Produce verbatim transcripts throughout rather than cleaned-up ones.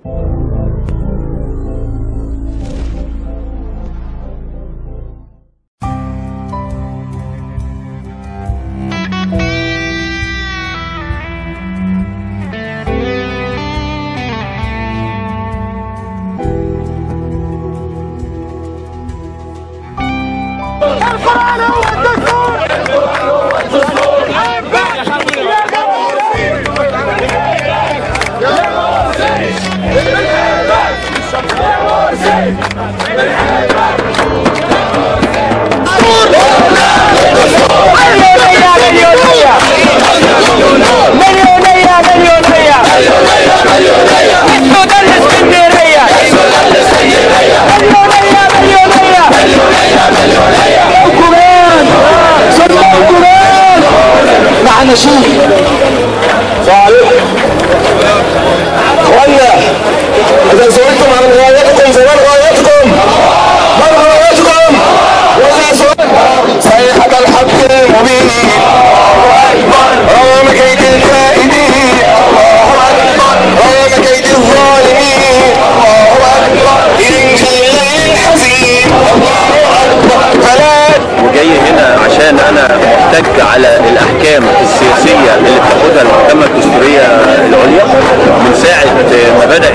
القرآن هو الدستور. معنا شيء صالح اخوانا، اذا سئلتم عن غايتكم فمن غايتكم؟ من غايتكم؟ واذا سئلتم صيحة الحق المبين رغم كيد الكائدين رغم كيد الظالمين إن شيء حزين فلا. وجاي هنا عشان انا محتج على الاحكام السياسيه اللي بتاخدها المحكمه الدستوريه العليا من ساعه ما بدات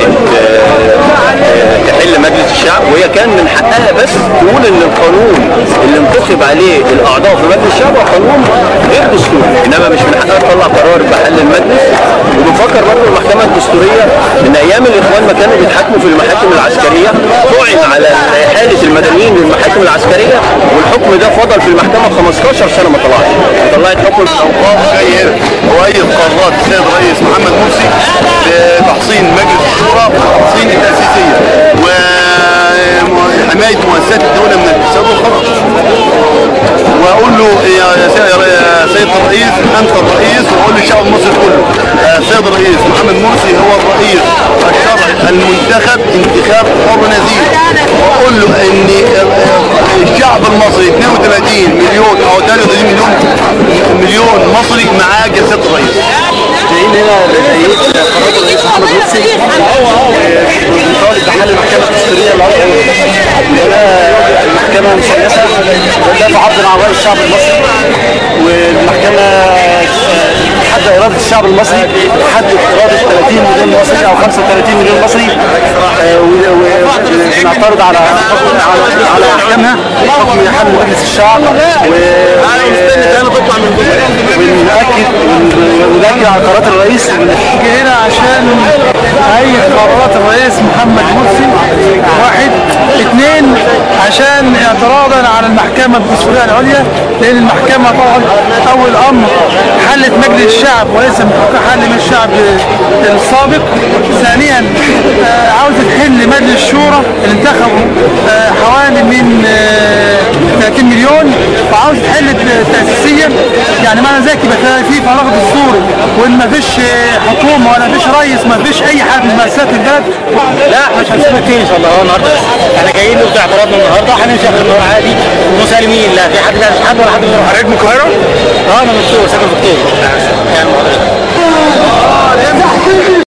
تحل مجلس الشعب، وهي كان من حقها بس تقول ان القانون اللي انتخب عليه الاعضاء في مجلس الشعب هو قانون غير دستوري، انما مش من حقها تطلع قرار بحل المجلس. وبنفكر برضه المحكمه الدستوريه ان ايام الاخوان ما كانوا بيتحاكموا في المحاكم العسكريه طعن على حاله المدنيين للمحاكم العسكريه، والحكم ده فضل في المحكمه خمستاشر سنه ما طلعش، طلعت حكم اوقاف جاي هنا وايد قرارات السيد الرئيس محمد مرسي بتحصين مجلس الشورى وتحصين التاسيسيه وحمايه مؤسسات الدوله من الفساد والخطر. واقول له يا سيد الرئيس انت الرئيس، واقول للشعب المصري كله السيد الرئيس محمد مرسي هو الرئيس الشرعي المنتخب انتخاب حر نزيه، واقول له ان الشعب المصري اثنين وثلاثين مليون او ثلاثة وثلاثين مليون مليون مصري معاه جلسات الرئيس. جايين هنا لتأييد قرارات الرئيس محمد مرسي بنطالب بحل المحكمة الدستورية العليا، وده المحكمة مسيسة وده عرض عن رأي الشعب المصري، والمحكمة تحدد إرادة الشعب المصري، تحدد إرادة ثلاثين مليون مصري أو خمسة وثلاثين مليون مصري، ونعترض على على أحكامها حكم حل مجلس الشعب، ونأكد ونأكد على قرارات الرئيس. هنا عشان نأيد قرارات الرئيس محمد مرسي، واحد اثنين عشان اعتراضا على المحكمة الدستورية العليا، لأن المحكمة طبعا أول أمر حلت مجلس الشعب وليس حل من الشعب السابق. ثانيا عاوزة تحل مجلس الشورى اللي انتخبوا حوالي من ثلاثين مليون، وعاوزة تحل التأسيسية، يعني معنى ذلك يبقى في فراغ دستوري وان ما فيش حكومه ولا فيش رئيس، ما فيش اي حاجه من مؤسسات البلد. لا احنا مش هنسيبها كتير ان شاء الله. هو النهارده احنا جايين نبدا اعتراضنا النهارده، هنمشي اخر النهار عادي مسالمين، لا في حد لا مش حد ولا حد بيروح. حضرتك من القاهره؟ اه انا من الدكتور ساكن في الدكتور يعني